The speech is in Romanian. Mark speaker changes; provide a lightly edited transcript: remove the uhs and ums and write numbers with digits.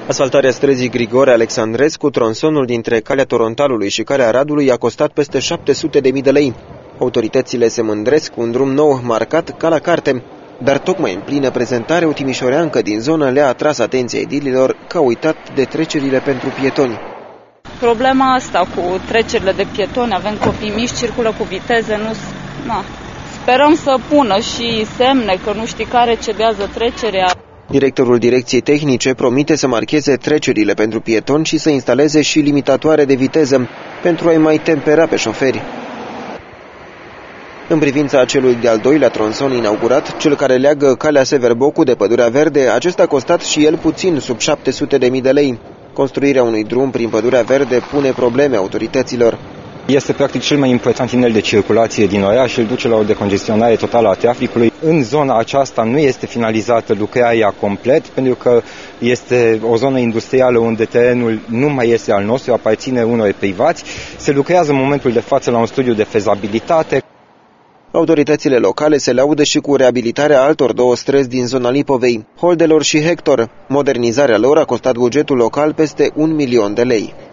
Speaker 1: Asfaltarea străzii Grigore Alexandrescu, tronsonul dintre calea Torontalului și calea Radului, a costat peste 700.000 de lei. Autoritățile se mândresc cu un drum nou marcat ca la carte, dar tocmai în plină prezentare, o timișoreancă din zonă le-a atras atenția edililor că a uitat de trecerile pentru pietoni.
Speaker 2: Problema asta cu trecerile de pietoni, avem copii mici, circulă cu viteze, sperăm să pună și semne că nu știi care cedează trecerea.
Speaker 1: Directorul Direcției Tehnice promite să marcheze trecerile pentru pietoni și să instaleze și limitatoare de viteză pentru a-i mai tempera pe șoferi. În privința celui de-al doilea tronson inaugurat, cel care leagă calea Severbocu de Pădurea Verde, acesta a costat și el puțin sub 700.000 de lei. Construirea unui drum prin Pădurea Verde pune probleme autorităților.
Speaker 3: Este practic cel mai important tunel de circulație din oraș și îl duce la o decongestionare totală a traficului. În zona aceasta nu este finalizată lucrarea complet, pentru că este o zonă industrială unde terenul nu mai este al nostru, aparține unor privați. Se lucrează în momentul de față la un studiu de fezabilitate.
Speaker 1: Autoritățile locale se laudă și cu reabilitarea altor două străzi din zona Lipovei, Holdelor și Hector. Modernizarea lor a costat bugetul local peste 1 milion de lei.